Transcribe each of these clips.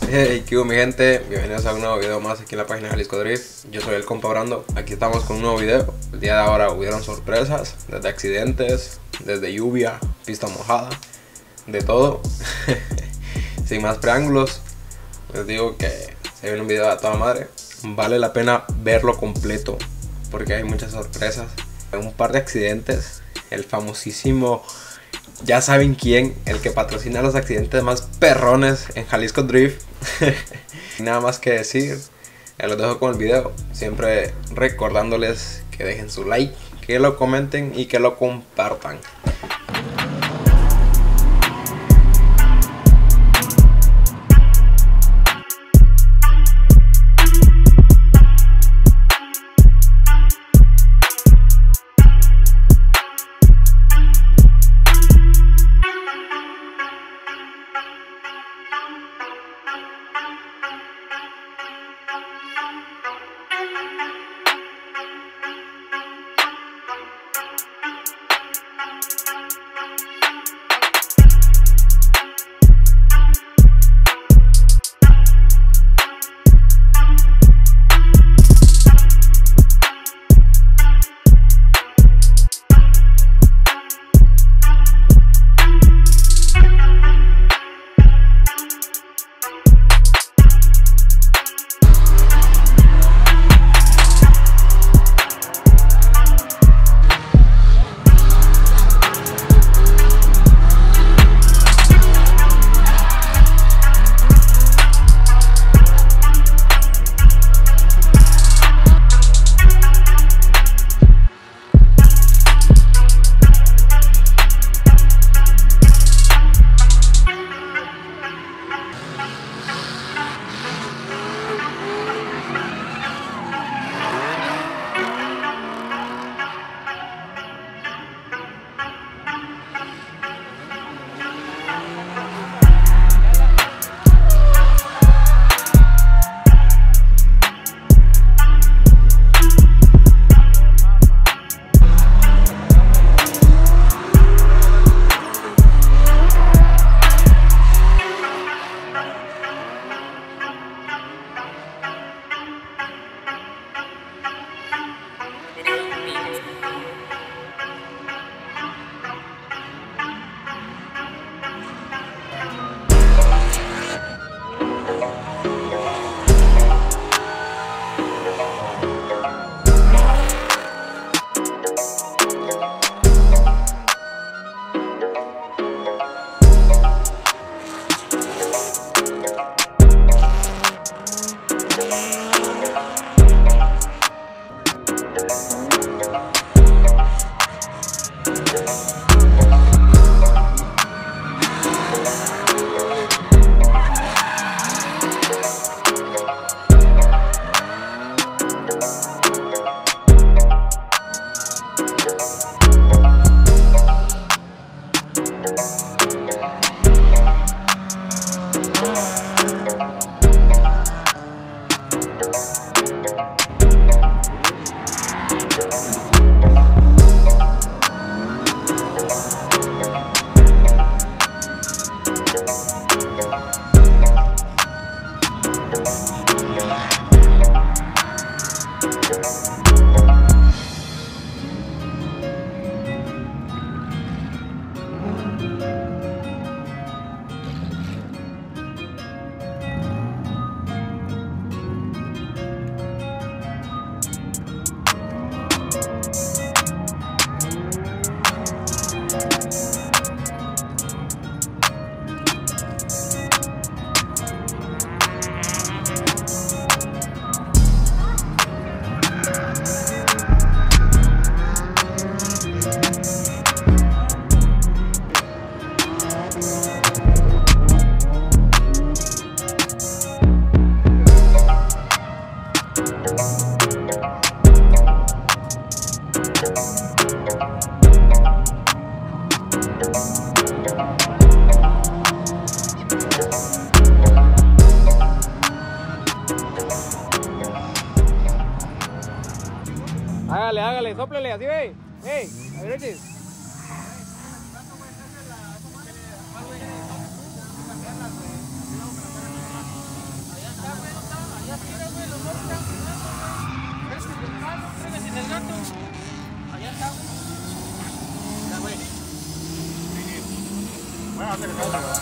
Hey, ¿qué hubo, mi gente? Bienvenidos a un nuevo video más aquí en la página de Jalisco Drift. Yo soy el compa Brando. Aquí estamos con un nuevo video. El día de ahora hubieron sorpresas, desde accidentes, desde lluvia, pista mojada, de todo. Sin más preámbulos, les digo que se viene un video a toda madre. Vale la pena verlo completo porque hay muchas sorpresas. Un par de accidentes, el famosísimo, ya saben quién, el que patrocina los accidentes más perrones en Jalisco Drift. Nada más que decir, los dejo con el video, siempre recordándoles que dejen su like, que lo comenten y que lo compartan. Hágale, sóplele, así ve. Hey, a ver, Richie. Mira, güey, los dos están jugando, güey. Ves en el palo, fregas en el gato. Allá está, güey. Ya, güey. Voy a hacer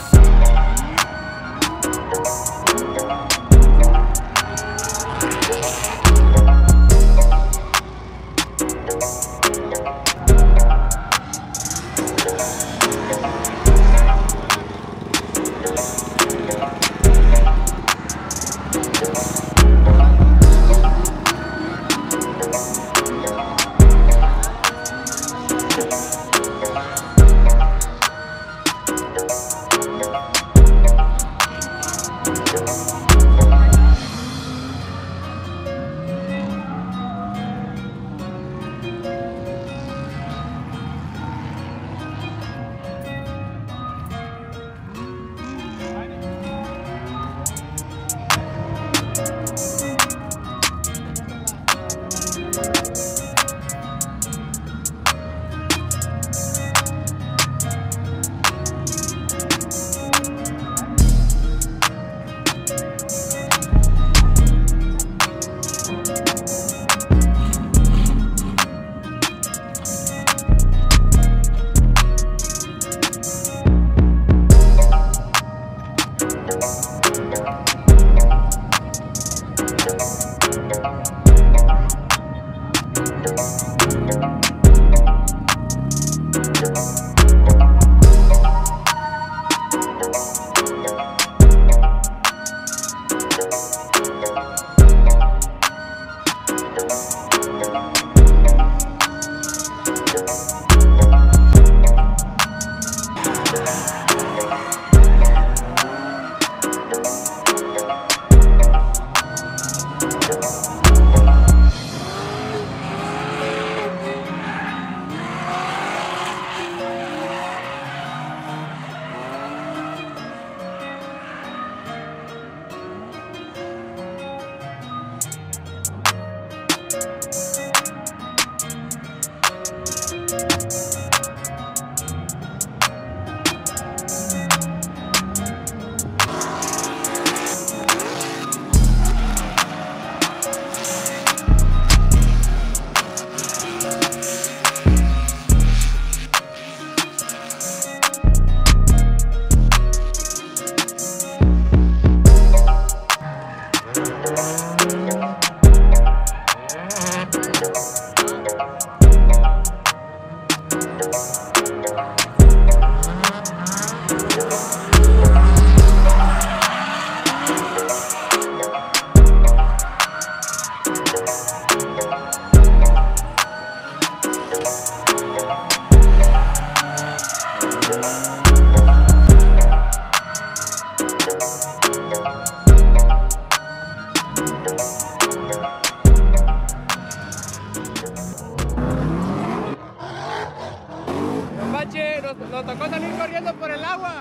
Nos tocó salir corriendo por el agua.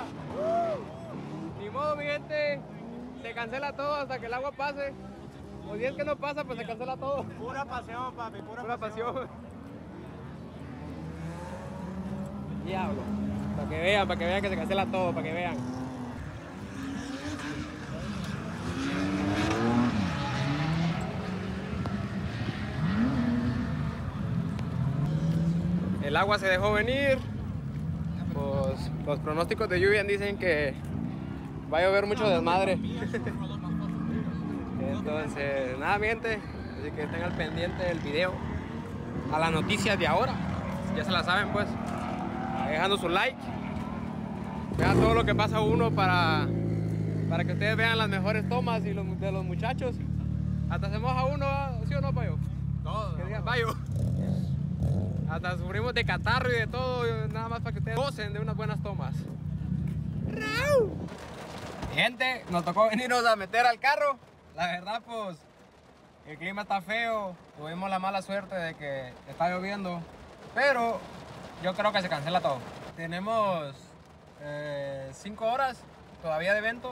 Ni modo, mi gente. Se cancela todo hasta que el agua pase. O si es que no pasa, pues se cancela todo. Pura pasión, papi, Pura pasión. Diablo. Para que vean que se cancela todo, para que vean. El agua se dejó venir. Pues, los pronósticos de lluvia dicen que va a llover mucho desmadre. Entonces, nada, mi gente. Así que estén al pendiente del video. A las noticias de ahora. Ya se la saben, pues. Dejando su like. Vean todo lo que pasa uno para que ustedes vean las mejores tomas y de los muchachos. Hasta se moja uno, ¿sí o no, Payo? Todo. Que digan, Payo. Hasta sufrimos de catarro y de todo, nada más para que ustedes gocen de unas buenas tomas. Gente, nos tocó venirnos a meter al carro. La verdad, pues, el clima está feo. Tuvimos la mala suerte de que está lloviendo. Pero yo creo que se cancela todo. Tenemos 5 horas todavía de evento.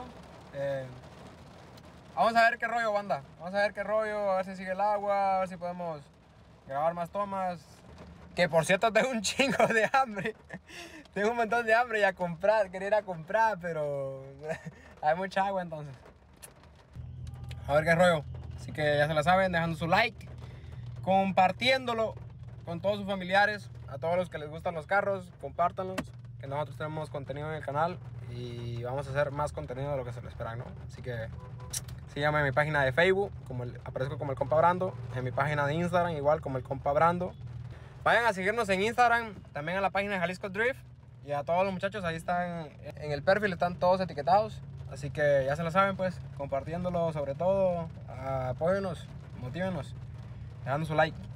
Vamos a ver qué rollo, banda. Vamos a ver qué rollo, a ver si sigue el agua, a ver si podemos grabar más tomas. Que por cierto tengo un chingo de hambre. Tengo un montón de hambre y a comprar, quería ir a comprar, pero hay mucha agua entonces. A ver qué rollo. Así que ya se la saben, dejando su like, compartiéndolo con todos sus familiares, a todos los que les gustan los carros, compártanlos, que nosotros tenemos contenido en el canal y vamos a hacer más contenido de lo que se les espera, ¿no? Así que síganme en mi página de Facebook, aparezco como el compa Brando, en mi página de Instagram igual como el compa Brando. Vayan a seguirnos en Instagram, también a la página de Jalisco Drift, y a todos los muchachos ahí están en el perfil, están todos etiquetados. Así que ya se lo saben, pues, compartiéndolo sobre todo, apóyennos, motívenos, dejando su like.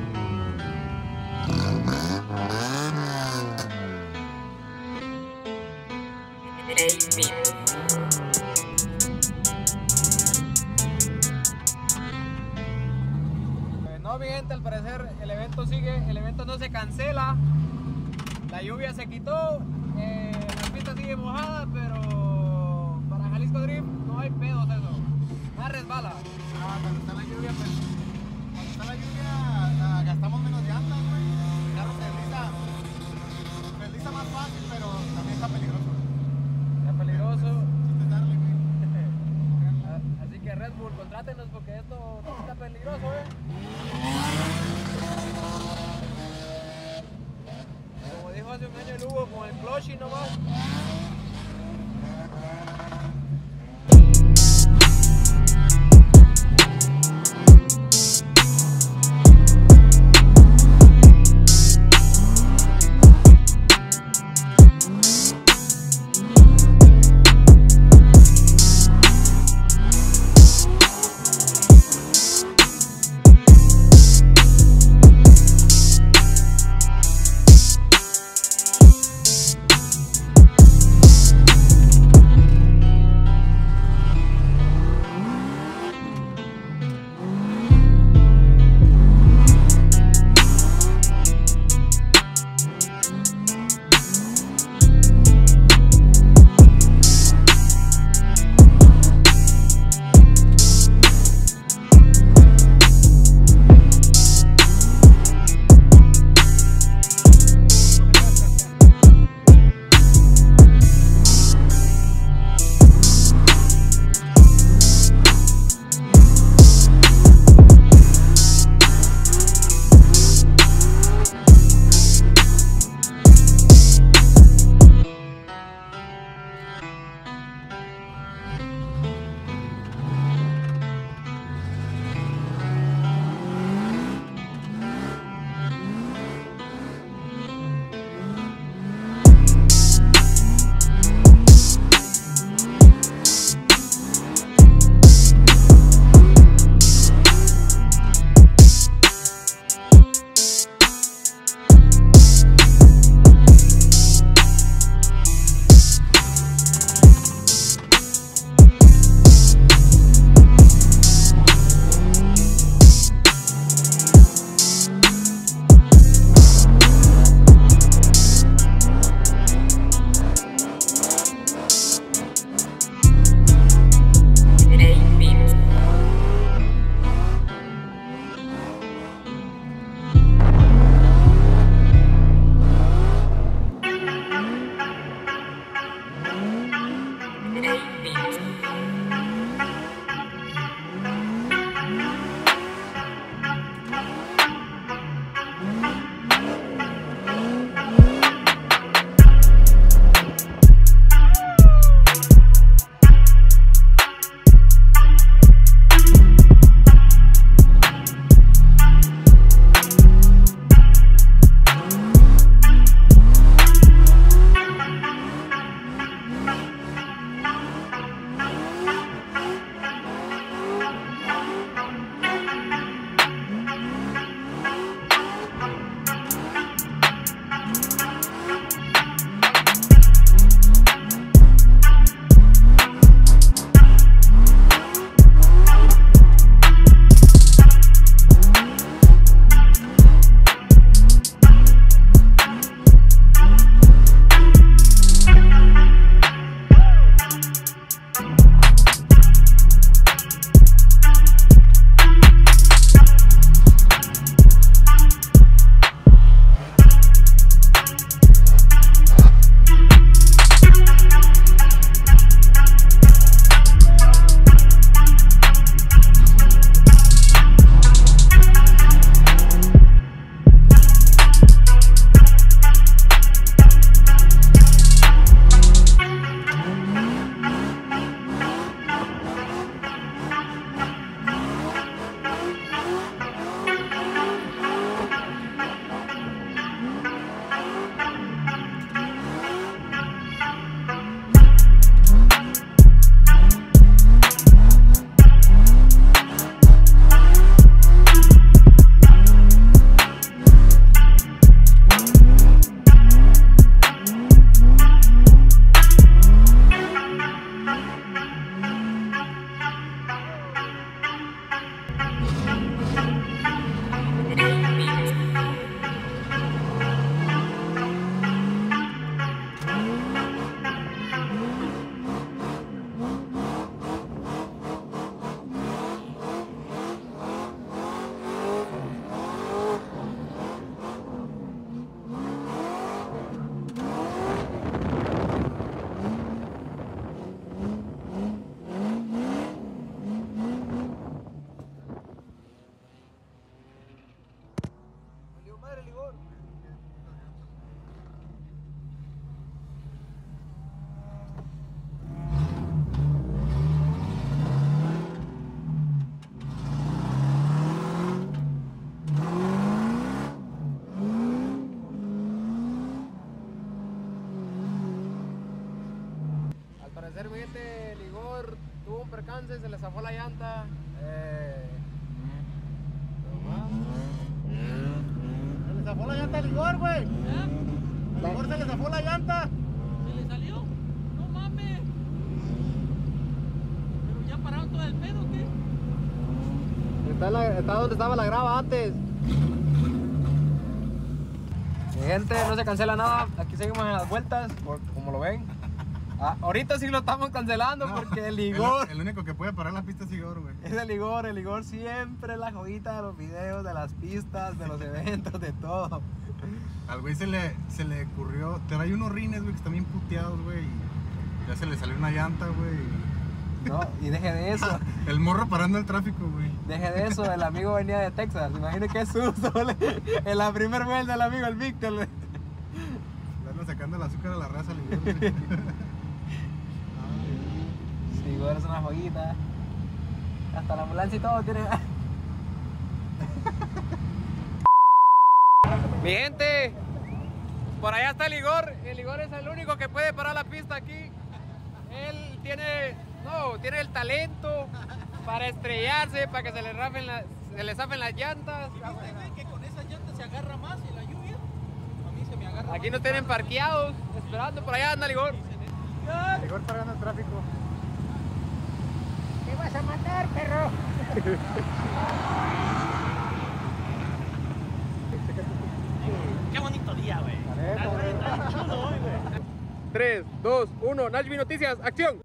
No, mi gente, al parecer el evento sigue, el evento no se cancela. La lluvia se quitó, la pista sigue mojada, pero para Jalisco Drift no hay pedos eso. Nada resbala. Cuando está la lluvia, pues, cuando está la lluvia gastamos menos llantas, güey. El carro se desliza más fácil, pero también está peligroso. Está peligroso. Chiste darle, güey. Así que Red Bull, contrátenos porque esto está peligroso, Como dijo hace un año el Hugo, con el clutch y nomás. percance, se le zafó la llanta. Se le zafó la llanta al Igor, güey. Al Igor se le zafó la llanta. ¿Se le salió? No mames. ¿Pero ya pararon todo el pedo o qué? Está donde estaba la grava antes. Mi gente, no se cancela nada. Aquí seguimos en las vueltas, como lo ven. Ahorita sí lo estamos cancelando porque el Igor. El único que puede parar la pista es Igor, güey. Es el Igor siempre es la joyita de los videos, de las pistas, de los eventos, de todo. Al güey se le ocurrió, trae unos rines, güey, que están bien puteados, güey. Y ya se le salió una llanta, güey. No, y deje de eso. El morro parando el tráfico, güey. Deje de eso, el amigo venía de Texas. Imagínate qué susto, en la primer vuelta el amigo, el Víctor. Le andan sacando el azúcar a la raza, el Igor, güey. Sí, Igor es una joyita. Hasta la ambulancia y todo tiene. Mi gente, por allá está el Igor. El Igor es el único que puede parar la pista aquí. Él tiene el talento para estrellarse, para que se le zafen las llantas. ¿Viste, güey, que con esas llantas se agarra más en la lluvia? A mí se me agarra Aquí más. nos tienen parqueados, esperando. Por allá anda el Igor. El Igor parando el tráfico. ¡Te vas a matar, perro! Qué bonito día, güey. Está chulo hoy, güey. 3, 2, 1, Nashville Noticias, acción.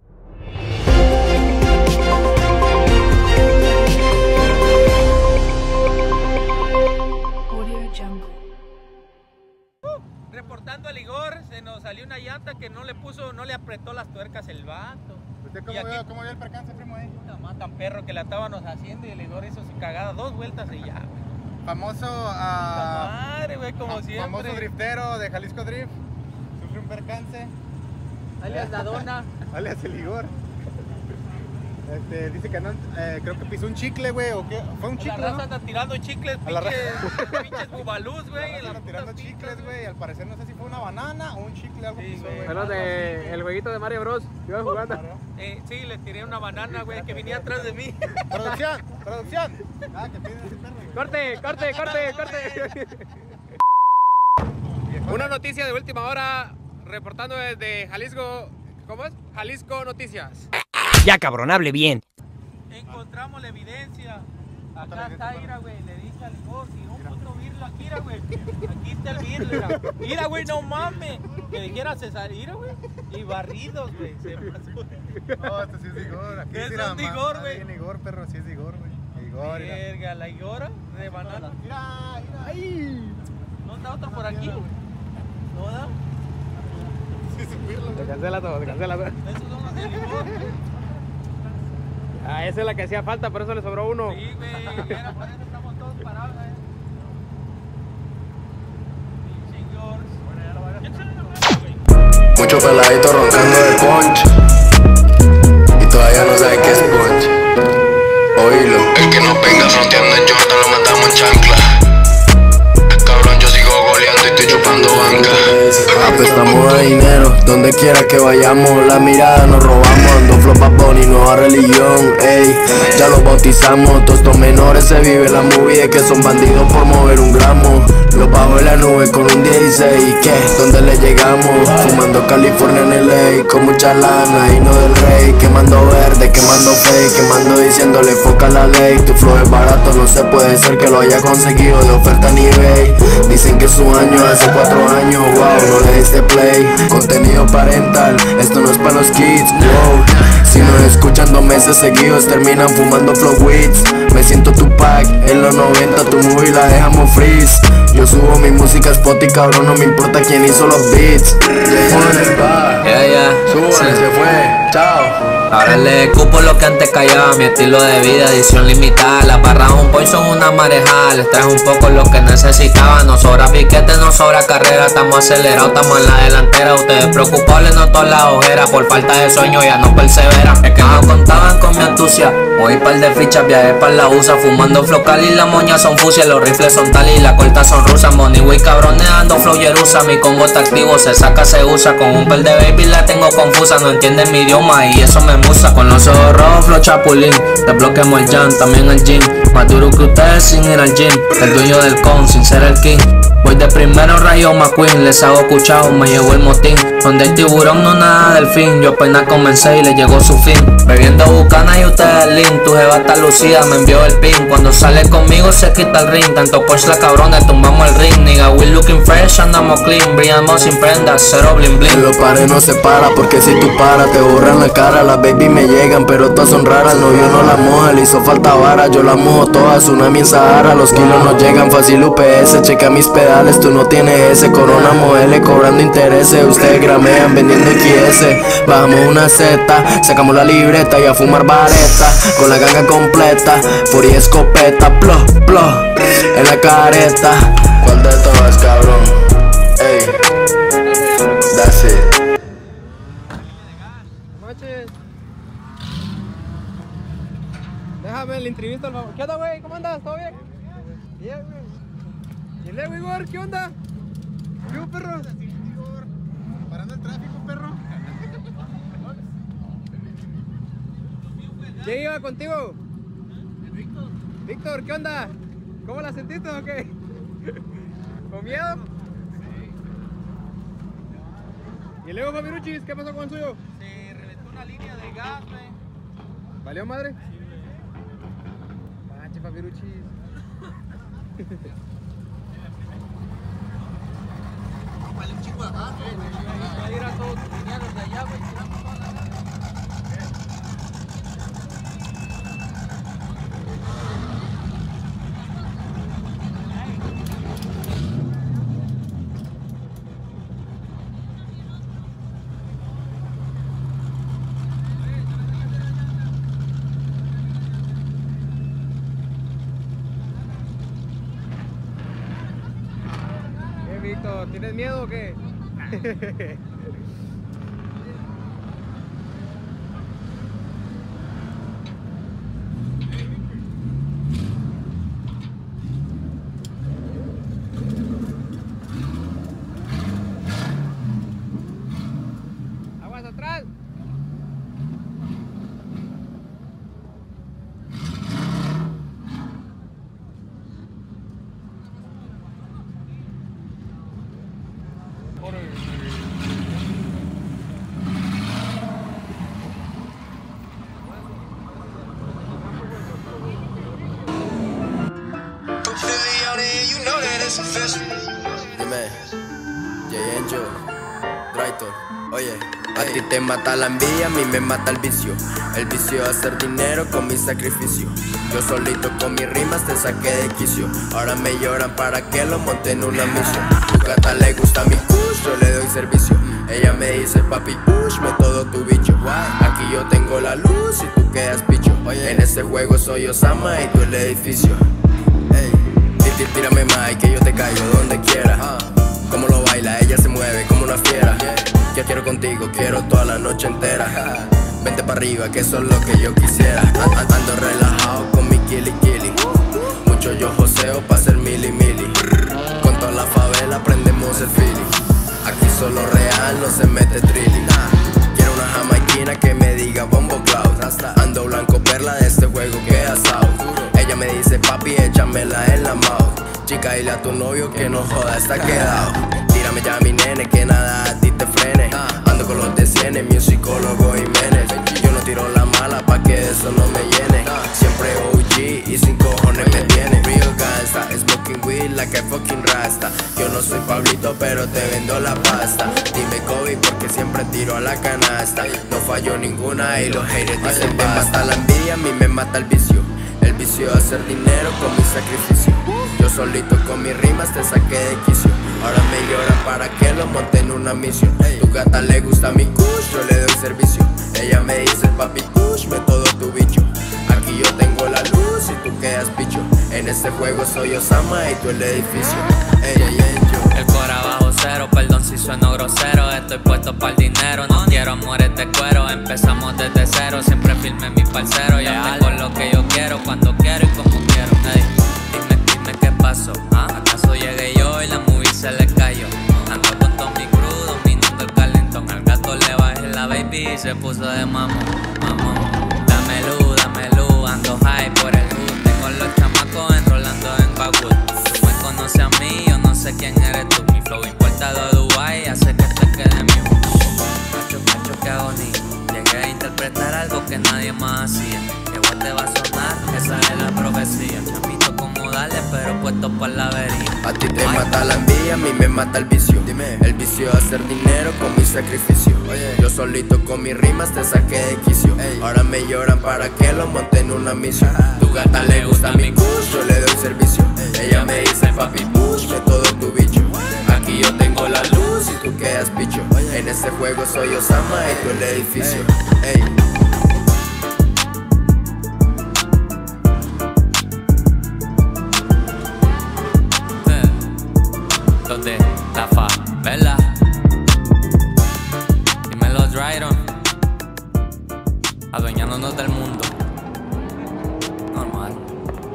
Audio Jungle. Reportando al Igor, se nos salió una llanta que no le apretó las tuercas el vato. ¿Usted Y aquí- cómo vio el percance, primo, ahí? Puta madre, tan perro que la estábamos haciendo y el Igor hizo su cagada 2 vueltas y ya, güey. Famoso, Puta madre, güey, como siempre. famoso driftero de Jalisco Drift. Sufre un percance. Alias la dona. Alias el Igor. Dice que no, creo que pisó un chicle, güey, o qué. Fue un La chicle, raza ¿no? anda tirando chicles, A la pinches bubalús, güey. en la Anda puta tirando pista, chicles, güey. Al parecer no sé si fue una banana o un chicle, algo Sí, pisó, güey. güey. Bueno, el jueguito de Mario Bros. Iba jugando. Sí, le tiré una banana, güey, que venía atrás de mí. Producción, producción. Ah, que piden ese perro. Corte. Una noticia de última hora, reportando desde Jalisco. ¿Cómo es? Jalisco Noticias. Ya, cabrón, hable bien. Encontramos la evidencia. Acá está, mira, güey. Le dije al Igor, si un puto birlo aquí, mira, güey. Aquí está el birlo, mira. Mira, güey, no mames. Que dijera César, mira, güey. Y barridos, güey. Se pasó. No, este sí es de Igor. Aquí Es sí, de Igor, güey. Bien Igor, perro, sí es de Igor, güey. Igor, mira. Verga, la Igora de banana. Mira, ahí. ¿No está otra por aquí? ¿No da? Sí, es un birlo, Se güey. cancela todo. Esos son los del Igor. Ah, esa es la que hacía falta, por eso le sobró uno. Sí, güey. Mira, por eso estamos todos parados, güey. Pinche Igor. Bueno, ya lo voy a güey. Mucho peladito roncando de punch y todavía no sabe qué es punch. Oílo. El que no venga fronteando en Jordan lo matamos en chancla. Cabrón, yo sigo goleando y estoy chupando banca. Apestamos a dinero, donde quiera que vayamos. La mirada nos robamos, ando flow Bad Bunny, nueva religión. Ey, ya los bautizamos, todos estos menores se vive la movie de que son bandidos por mover un gramo. Los bajo en la nube con un 16, ¿qué? ¿Dónde le llegamos? Fumando California en LA, con mucha lana, y no del rey. Quemando verde, quemando fake, quemando diciéndole foca la ley. Tu flow es barato, no se puede ser que lo haya conseguido de oferta en eBay. Dicen que es su año, hace 4 años, wow, no le diste play. Contenido parental, esto no es para los kids, wow. Si nos escuchan 2 meses seguidos, terminan fumando flow weeds. Me siento Tupac, en los 90 tu movie la dejamos freeze. Yo subo mi música a Spotify, cabrón, no me importa quién hizo los beats. Súbale, se fue, chao. Ahora le cupo lo que antes callaba, mi estilo de vida, edición limitada. Las barras un boy son una marejada, les traje un poco lo que necesitaba. No sobra piquete, no sobra carrera, estamos acelerados, estamos en la delantera. Ustedes preocupables, no todas las ojeras, por falta de sueño ya no perseveran. Es que no contaban con mi astucia, Hoy par de fichas, viajé para la USA, fumando flow Cali, las moñas son fusias, los rifles son tali, las cortas son rusas, money way cabrones, ando flow Jerusa, mi combo está activo, se saca, se usa, con un par de baby la tengo confusa, no entienden mi idioma y eso me musa, con los ojos rojos flow chapulín, desbloqueamos el jam, también el gym, más duro que ustedes sin ir al gym, el dueño del con sin ser el king. Voy de primero Rayo McQueen, les hago cuchao, me llevo el motín. Donde el tiburón no nada del fin, yo apenas comencé y le llegó su fin. Bebiendo bucana y ustedes lean, tu jeva está lucida, me envió el pin. Cuando sale conmigo se quita el ring, tanto Porsche la cabrona, tumbamos el ring. Nigga, we looking fresh, andamos clean, brillamos sin prendas, cero bling bling. En los pares no se para, porque si tú paras te borran la cara. Las baby me llegan, pero todas son raras. No, yo no la moja, le hizo falta vara. Yo la mojo todas, tsunami en Sahara. Los kilos no llegan, fácil UPS, checa mis pedales, tú no tienes ese. Corona modele cobrando intereses, ustedes gramean vendiendo XS. Bajamos una Z, sacamos la libreta y a fumar vareta. Con la ganga completa, por y escopeta, plo, plo, en la careta. ¿Cuál de todas, cabrón? Ey, that's it. Noches. Déjame el entrevista al favor. ¿Qué onda, güey? ¿Cómo andas? ¿Todo bien? Bien, güey. ¿Y el Leo, Igor? ¿Qué onda? ¿Qué hubo, perro? Parando el tráfico, perro. ¿Quién iba contigo? Víctor. Víctor, ¿qué onda? ¿Cómo la sentiste o qué? ¿Con miedo? ¿Y el Leo Fabiruchis? ¿Qué pasó con el suyo? Se reventó una línea de gas, güey. ¿Valió madre? Panche Fabiruchis. Vale un chico de gas, Va a ir a todos los lineales de allá, güey. Tiramos toda la gas. ¿Qué, Víctor? ¿Tienes miedo o qué? Aguas atrás. Dime, J-Angel, Drayton, oye, a ti te mata la envidia, a mí me mata el vicio. El vicio de hacer dinero con mi sacrificio. Yo solito con mis rimas te saqué de quicio. Ahora me lloran para que lo monte en una misión. Tu gata le gusta mi kush, yo le doy servicio. Ella me dice papi pushme todo tu bicho. Aquí yo tengo la luz y tú quedas picho. En este juego soy Osama y tú el edificio. Tírame más que yo te caigo donde quiera. Como lo baila, ella se mueve como una fiera. Ya quiero contigo, quiero toda la noche entera. Vente para arriba, que eso es lo que yo quisiera. Ando relajado con mi kili. Mucho yo joseo pa' hacer mili. Con toda la favela prendemos el feeling. Aquí solo real, no se mete trilling. Quiero una jamaiquina que me diga bombo cloud. Ando blanco perla de este juego que asado. Ella me dice papi, échamela en la mouth. Chica, dile a tu novio que no joda, está quedado. Tírame ya mi nene, que nada a ti te frene. Ando con los de cienes, mi psicólogo Jiménez. Yo no tiro la mala pa' que eso no me llene. Siempre OG y sin cojones me tiene. Real gangsta, smoking weed like a fucking rasta. Yo no soy Pablito, pero te vendo la pasta. Dime Kobe porque siempre tiro a la canasta. No fallo ninguna y los haters dicen me mata la envidia, a mí me mata el vicio. El vicio de hacer dinero con mi sacrificio. Yo solito con mis rimas te saqué de quicio. Ahora me lloran para que lo monte en una misión. Tu gata le gusta mi kush, yo le doy servicio. Ella me dice papi pushme todo tu bicho. Aquí yo tengo la luz y tú quedas picho. En este juego soy Osama y tú el edificio. El cora bajo cero, perdón si sueno grosero. Estoy puesto para el dinero, no quiero amores de cuero. Empezamos desde cero, siempre firme mi parcero. Ya tengo lo que quiero, cuando quiero y como quiero. Ey, dime qué pasó, ¿ah? ¿Acaso llegué yo y la movie se le cayó? Ando con Tommy Cruz dominando el calentón. Al gato le bajé la baby y se puso de mamón. Dame luz, ando high por el hood. Tengo los chamacos enrolando en Backwood. Tú me conoces a mí, yo no sé quién eres tú. Mi flow importado de Dubai hace que te quede mío. Macho, qué agonía. Llegué a interpretar algo que nadie más hacía. Que vos te va a sonar, esa es la profecía. Chamito como dale, pero puesto por la avería. A ti te mata la envidia, a mí me mata el vicio. Dime, el vicio de hacer dinero con mi sacrificio. Oye, yo solito con mis rimas te saqué de quicio. Ahora me lloran para que lo monte en una misión. Tu gata le gusta mi kush, yo le doy servicio. Ella me dice papi push, de todo tu bicho. Aquí yo tengo la luz y tú quedas picho. En este juego soy Osama y tú el edificio. Ey. De la favela. Dímelo, Dryron. Adueñándonos del mundo. Normal.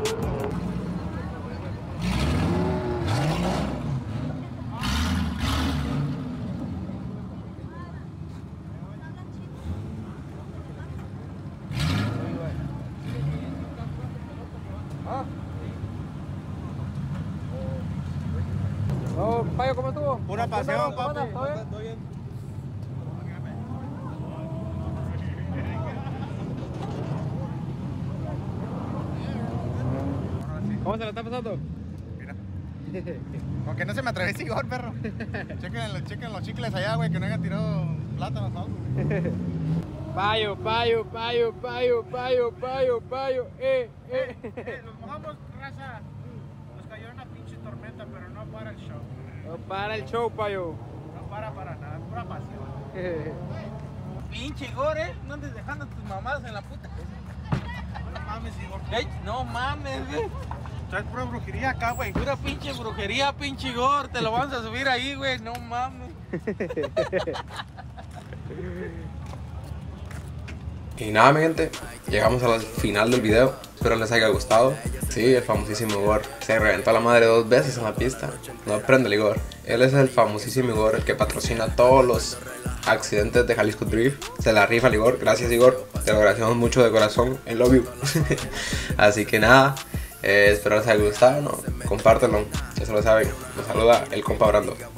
Oh, Payo, ¿cómo estuvo? Pura pasión, ¿Cómo papi. andas? ¿Todo bien? ¿Todo bien? ¿Cómo se la está pasando? Mira. Aunque no se me atreve Igor, perro. Chequen los chicles allá, güey, que no hayan tirado plátanos o algo. Payo. Nos mojamos, raza. Nos cayó una pinche tormenta, pero no para el show. No para el show, Payo. No para nada, pura pasión. Pinche Igor, no andes dejando tus mamadas en la puta. No mames, Igor. No mames, traes pura brujería acá, güey. Pura pinche brujería, pinche Igor. Te lo vamos a subir ahí, güey. No mames. Y nada, mi gente, llegamos al final del video. Espero les haya gustado. Sí, el famosísimo Igor se reventó a la madre 2 veces en la pista. No aprende el Igor. Él es el famosísimo Igor, el que patrocina todos los accidentes de Jalisco Drift. Se la rifa el Igor. Gracias, Igor. Te lo agradecemos mucho de corazón. I love you. Así que nada, espero les haya gustado, ¿no? Compártelo. Ya se lo saben. Nos saluda el compa Brando.